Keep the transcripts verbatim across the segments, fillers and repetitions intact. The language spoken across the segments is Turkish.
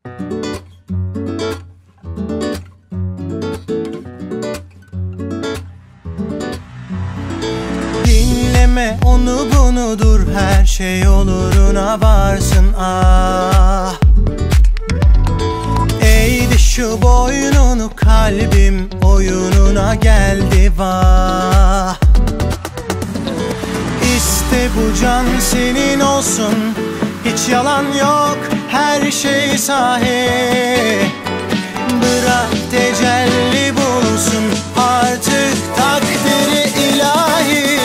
Dinleme onu bunu, dur her şey oluruna varsın ah. Eğdi şu boynunu, kalbim oyununa geldi vah. İste bu can senin olsun, hiç yalan yok, her şey sahi. Bırak tecelli bulsun artık takdiri ilahi.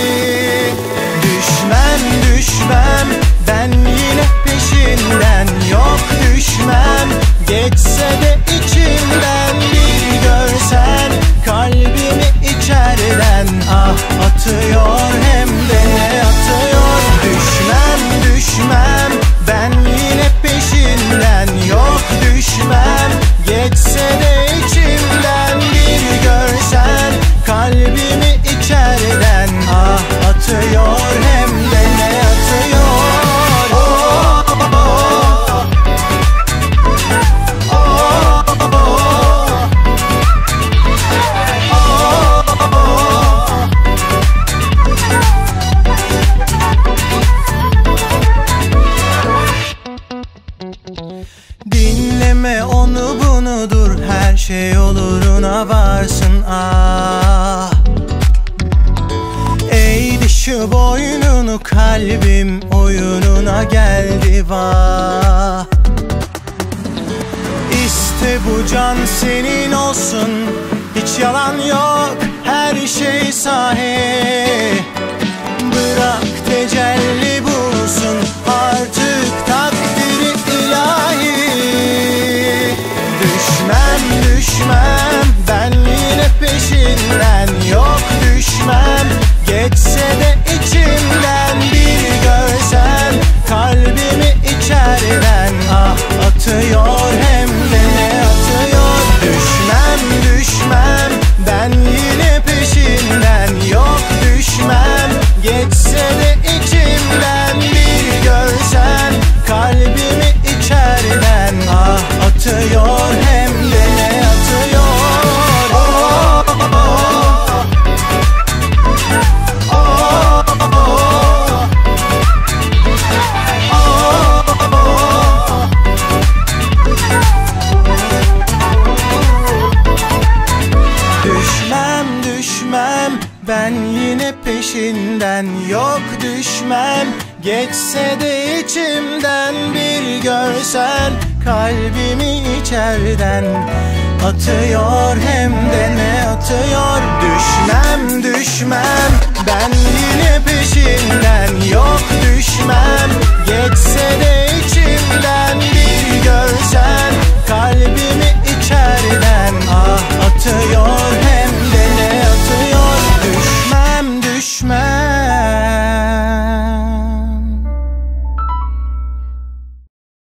Düşmem düşmem ben yine peşinden, yok düşmem. Geçse de içimden, bir görsen kalbimi içeriden ah atıyor, hem de ne atıyor. Düşmem düşmem ben yine peşinden, yok düşmem. Geçse de içimden, bir görsen kalbimi içeriden ah atıyor, hem de ne atıyor. Oh, oh, oh. Oh, oh, oh. Dinleme onu bunu, dur her şey oluruna varsın ah. Eğdi şu boynunu, kalbim oyununa geldi vah. İste bu can senin olsun, hiç yalan yok, her şey sahi. Bırak tecelli bulsun artık takdiri ilahi. Düşmem düşmem ben yine peşinden, yok düşmem. Geçse de içimden, bir görsen kalbimi içeriden ah atıyor, hem de ne atıyor. Düşmem düşmem ben yine peşinden, yok düşmem. Geçse de içimden, bir görsen kalbimi içeriden ah atıyor, hem de ne atıyor. Oh, oh, oh. Oh, oh, oh. Oh, oh. Düşmem düşmem ben yine peşinden, yok düşmem. Geçse de içimden, bir görsen kalbimi içeriden atıyor, hem de ne atıyor. Düşmem düşmem ben yine peşinden, yok düşmem. Geçse de